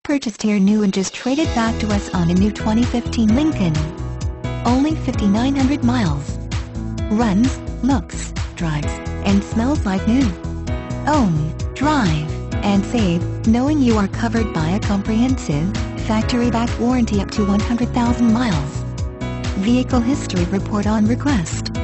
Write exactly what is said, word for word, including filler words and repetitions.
purchased here new and just traded back to us on a new twenty fifteen Lincoln. Only fifty-nine hundred miles. Runs, looks, drives, and smells like new. Own, drive, and save, knowing you are covered by a comprehensive, factory-backed warranty up to one hundred thousand miles. Vehicle history report on request.